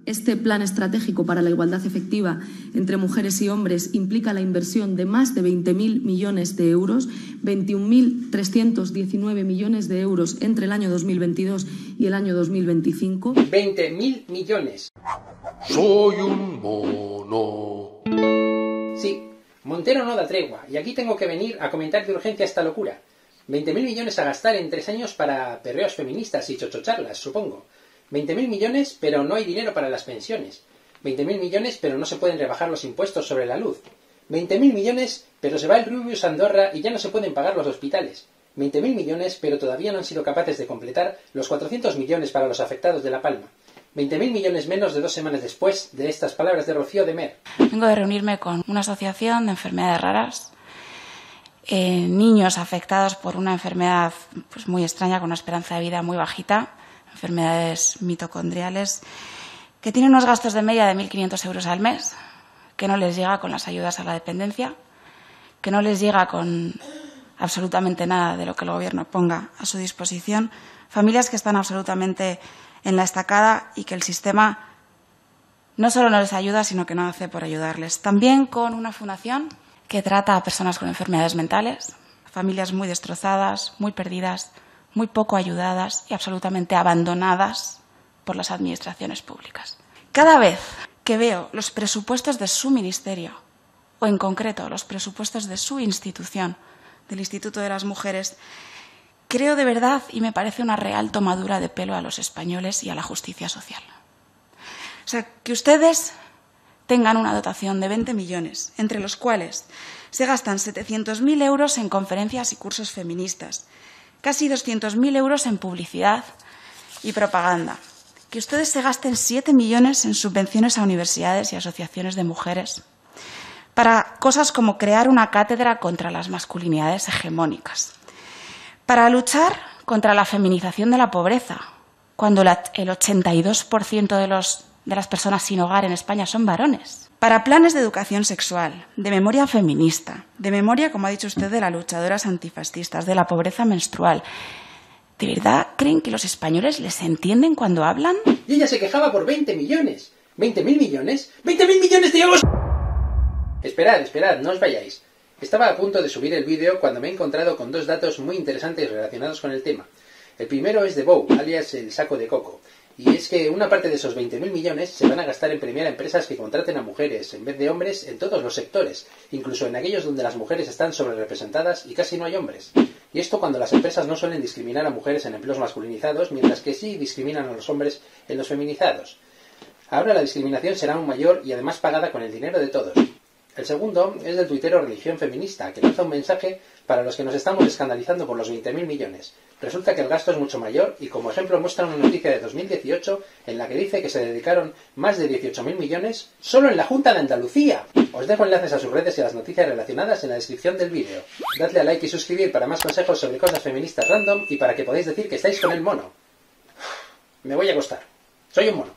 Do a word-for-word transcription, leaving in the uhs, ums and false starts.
Este plan estratégico para la igualdad efectiva entre mujeres y hombres implica la inversión de más de veinte mil millones de euros, veintiún mil trescientos diecinueve millones de euros entre el año dos mil veintidós y el año dos mil veinticinco. veinte mil millones. Soy un mono. Sí, Montero no da tregua, y aquí tengo que venir a comentar de urgencia esta locura. veinte mil millones a gastar en tres años para perreos feministas y chochocharlas, supongo. veinte mil millones, pero no hay dinero para las pensiones. veinte mil millones, pero no se pueden rebajar los impuestos sobre la luz. veinte mil millones, pero se va el Rubius a Andorra y ya no se pueden pagar los hospitales. veinte mil millones, pero todavía no han sido capaces de completar los cuatrocientos millones para los afectados de La Palma. veinte mil millones menos de dos semanas después de estas palabras de Rocío de Mer. Vengo de reunirme con una asociación de enfermedades raras, eh, niños afectados por una enfermedad pues, muy extraña, con una esperanza de vida muy bajita, enfermedades mitocondriales, que tienen unos gastos de media de mil quinientos euros al mes, que no les llega con las ayudas a la dependencia, que no les llega con absolutamente nada de lo que el Gobierno ponga a su disposición, familias que están absolutamente en la estacada y que el sistema no solo no les ayuda, sino que no hace por ayudarles. También con una fundación que trata a personas con enfermedades mentales, familias muy destrozadas, muy perdidas, muy poco ayudadas y absolutamente abandonadas por las administraciones públicas. Cada vez que veo los presupuestos de su ministerio, o en concreto los presupuestos de su institución, del Instituto de las Mujeres, creo de verdad y me parece una real tomadura de pelo a los españoles y a la justicia social. O sea, que ustedes tengan una dotación de veinte millones, entre los cuales se gastan setecientos mil euros en conferencias y cursos feministas, casi doscientos mil euros en publicidad y propaganda. Que ustedes se gasten siete millones en subvenciones a universidades y asociaciones de mujeres para cosas como crear una cátedra contra las masculinidades hegemónicas, para luchar contra la feminización de la pobreza, cuando la, el ochenta y dos por ciento de, los, de las personas sin hogar en España son varones, para planes de educación sexual, de memoria feminista, de memoria, como ha dicho usted, de las luchadoras antifascistas, de la pobreza menstrual. ¿De verdad creen que los españoles les entienden cuando hablan? Y ella se quejaba por veinte millones. ¿veinte mil millones? ¡veinte mil millones de euros! Esperad, esperad, no os vayáis. Estaba a punto de subir el vídeo cuando me he encontrado con dos datos muy interesantes relacionados con el tema. El primero es de Bow, alias el saco de coco. Y es que una parte de esos veinte mil millones se van a gastar en premiar a empresas que contraten a mujeres en vez de hombres en todos los sectores, incluso en aquellos donde las mujeres están sobrerepresentadas y casi no hay hombres. Y esto cuando las empresas no suelen discriminar a mujeres en empleos masculinizados, mientras que sí discriminan a los hombres en los feminizados. Ahora la discriminación será aún mayor y además pagada con el dinero de todos. El segundo es del tuitero Religión Feminista, que lanza un mensaje para los que nos estamos escandalizando por los veinte mil millones. Resulta que el gasto es mucho mayor y como ejemplo muestra una noticia de dos mil dieciocho en la que dice que se dedicaron más de dieciocho mil millones solo en la Junta de Andalucía. Os dejo enlaces a sus redes y a las noticias relacionadas en la descripción del vídeo. Dadle a like y suscribir para más consejos sobre cosas feministas random y para que podáis decir que estáis con el mono. Me voy a acostar. Soy un mono.